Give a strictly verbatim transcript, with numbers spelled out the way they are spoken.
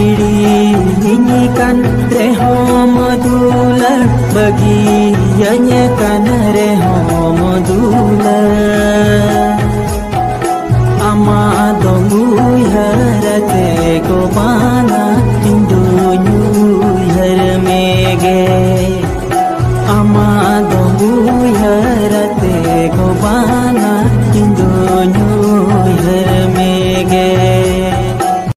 Nyanyikan reho modula bagi nyanyikan reho modula ama dongu harate ko bana